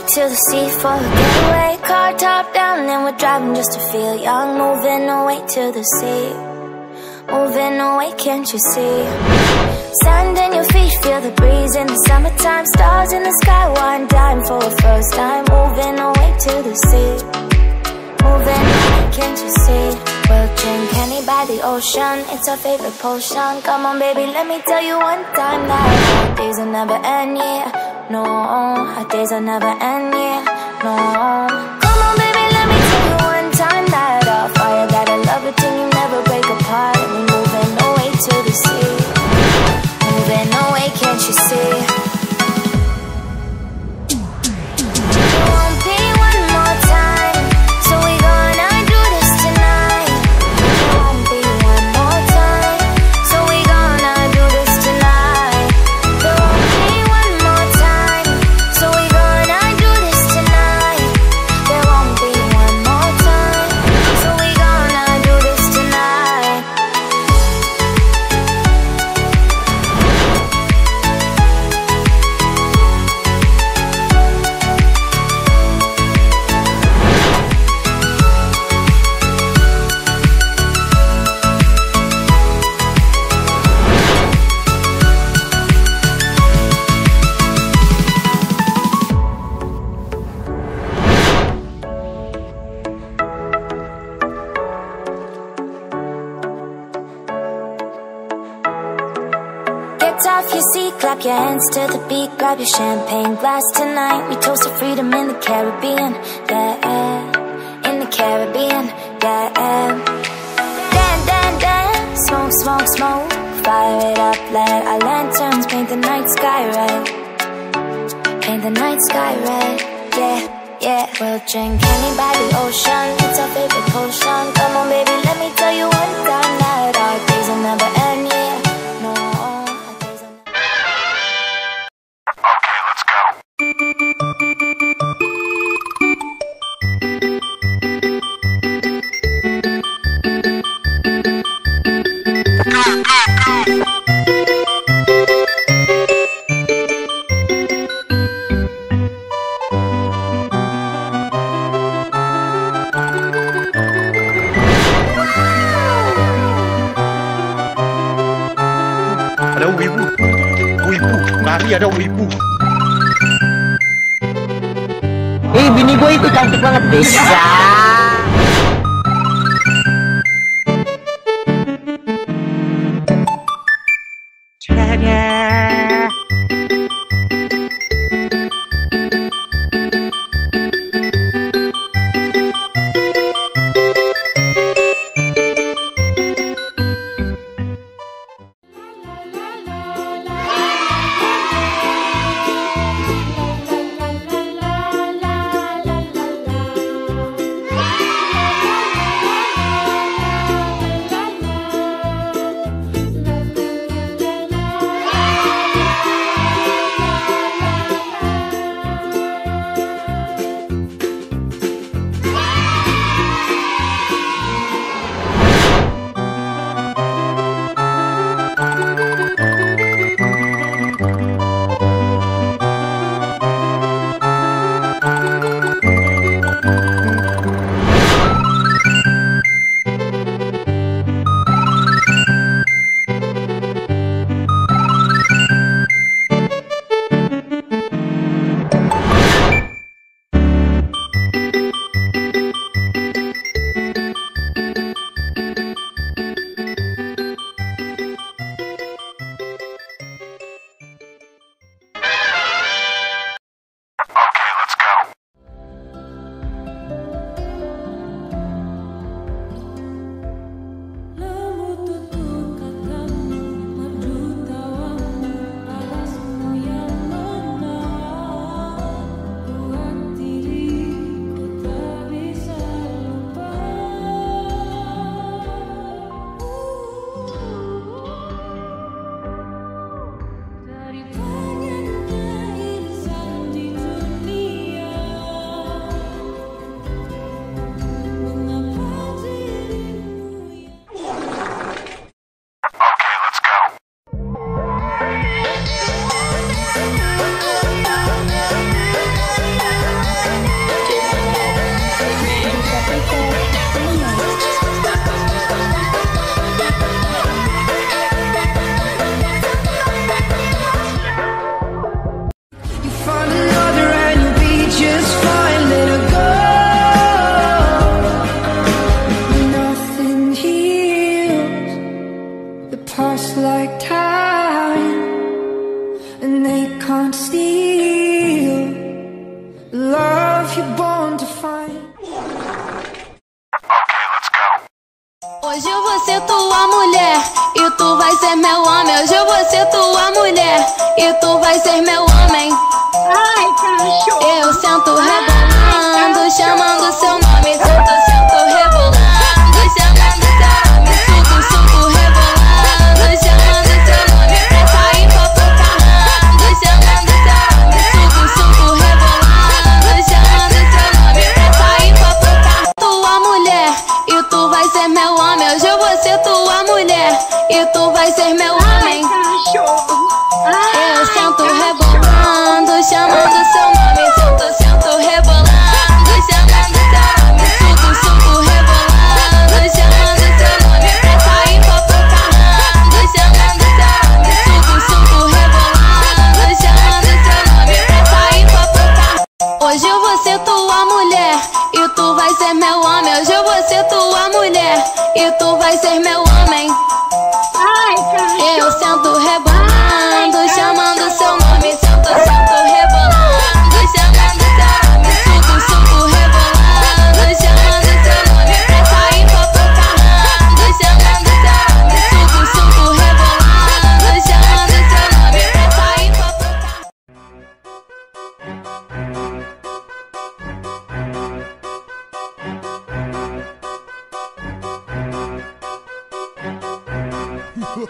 to the sea for a getaway. Car top down and we're driving just to feel young. Moving away to the sea, moving away, can't you see? Sand in your feet, feel the breeze in the summertime. Stars in the sky, one dime for a first time. Moving away to the sea, moving away, can't you see? We'll drink Henny by the ocean, it's our favorite potion. Come on baby, let me tell you one time that our days will never end, yeah. No, our days will never end, yeah. No. Come on baby, let me tell you one time that our fire got a love it till you never break apart. And we're moving away to the sea, moving away, can't you see? Off your seat, clap your hands to the beat. Grab your champagne glass tonight. We toast to freedom in the Caribbean, yeah. In the Caribbean, yeah. Dan, dan, dan, smoke, smoke, smoke. Fire it up, let our lanterns paint the night sky red. Paint the night sky red, yeah, yeah. We'll drink Henny by the ocean, it's our favorite potion. Come on baby, let me tell you one time that our days will never end, yeah. No. Ada wibu, mari ada wibu. Bini gue itu cantik banget bisa.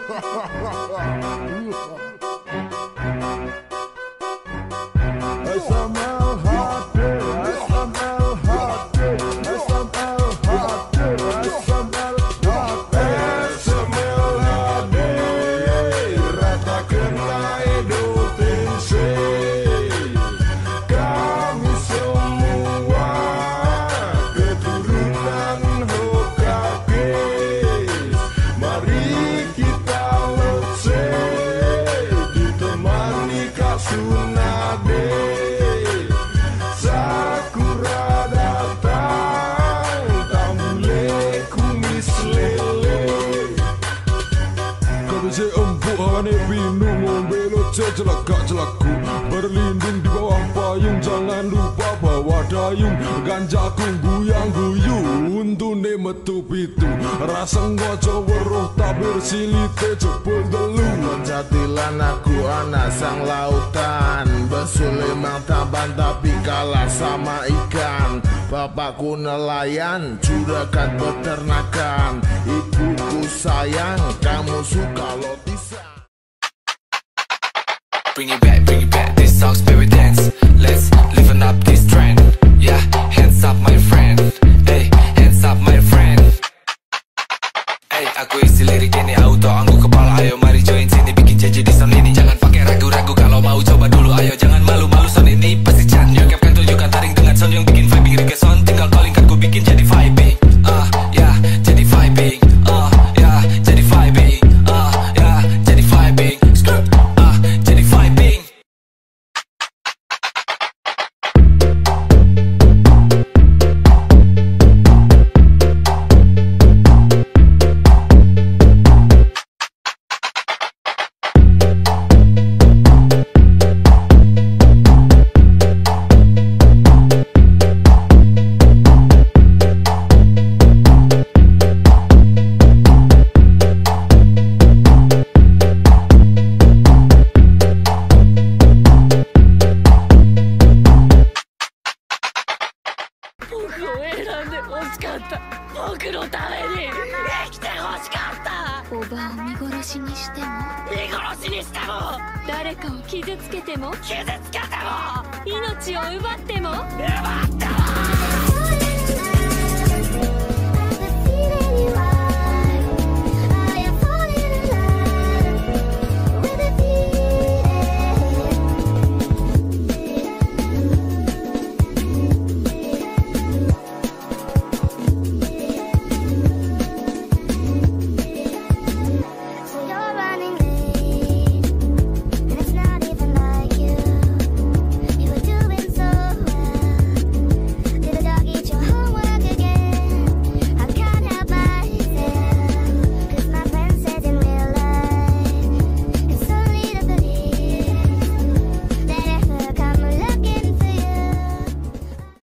Celaka-celaku berlindung di bawah payung, jangan lupa bawa dayung. Ganjaku guyang-guyu untune metu pitu, raseng waca weruh tabir silite jebul telu. Jatilan aku anak sang lautan, bersulemang taban tapi kalah sama ikan. Bapakku nelayan, juragan peternakan. Ibuku sayang, kamu suka lotisan. Bring it back, this song's baby dance. Let's liven up this trend. Yeah, hands up my friend. Hey, hands up my friend. Hey, aku isi lirik ini auto anggu kepala. Ayo mari join sini, bikin janji di sound ini. Jangan pakai ragu-ragu, kalau mau coba dulu. Ayo jangan malu-malu, sound ini pasti can. Yo capkan tunjukkan taring dengan sound yang bikin vibing. Request sound tinggal calling kan ku bikin jadi vibing. Ya, jadi vibing. Ya, jadi vibing. Ya, jadi vibing. Jadi vibing. 誰かを傷つけても命を奪っても